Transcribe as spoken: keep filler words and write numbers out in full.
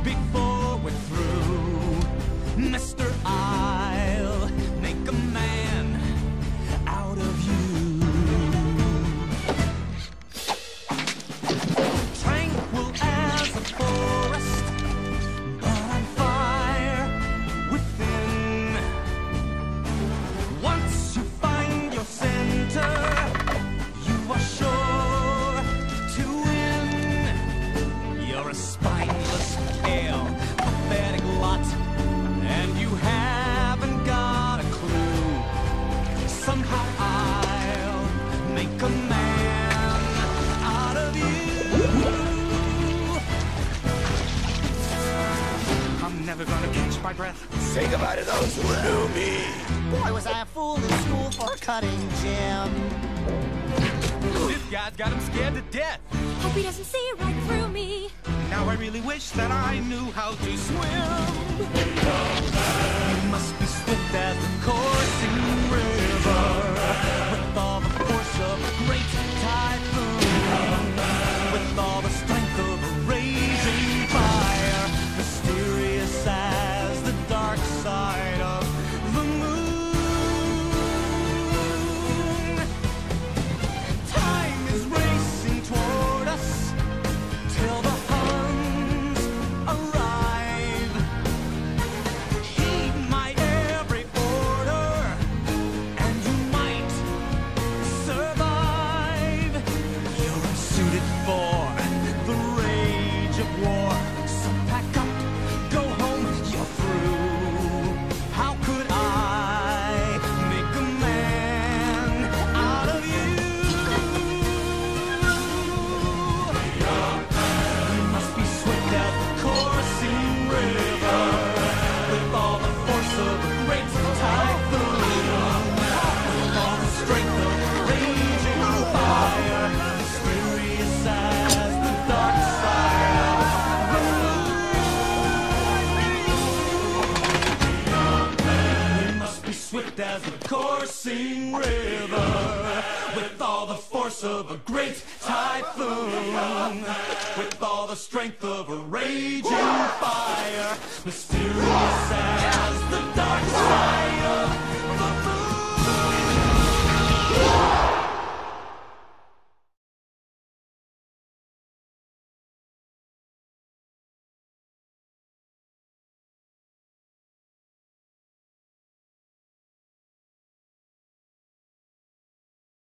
before we're through. Mister, I'll make a man out of you. Tranquil as a forest, but on fire within. Once you find your center, you are sure to win. You're a spineless, pale, pathetic lot, and you haven't got a clue. Somehow I'll make a man out of you. I'm never gonna catch my breath. Say goodbye to those who knew me. Boy, was I a fool in school for cutting Jim. This guy's got him scared to death. Hope he doesn't see right through me. Now I really wish that I knew how to swim. You must be swift as the coursing river, with all the force of a great typhoon, with all the strength of a raging fire, mysterious as the dark side of the moon. Time is racing toward us till the Huns arrive. Heed my every order, and you might survive. You're unsuited for the rage of war, so pack up, go home, you're through. How could I make a man out of you? You must be swift as the coursing river, with all the force of a great typhoon, with all the strength of a raging fire, mysterious as the dark side of the moon. You must be swift as the coursing river, with all the force of a great typhoon, with all the strength of a raging